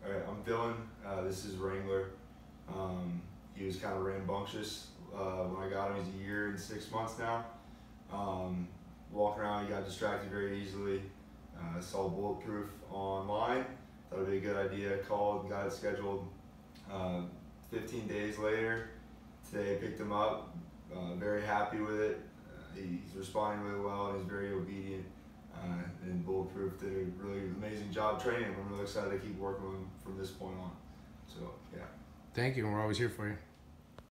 All right, I'm Dylan. This is Wrangler. He was kind of rambunctious when I got him. He's a year and 6 months now. Walking around, he got distracted very easily. Saw Bulletproof online. Thought it'd be a good idea. Called, got it scheduled. 15 days later, today picked him up. Very happy with it. He's responding really well and he's very obedient. And Bulletproof did a really amazing job training him. I'm really excited to keep working with him from this point on. So, yeah. Thank you, and we're always here for you.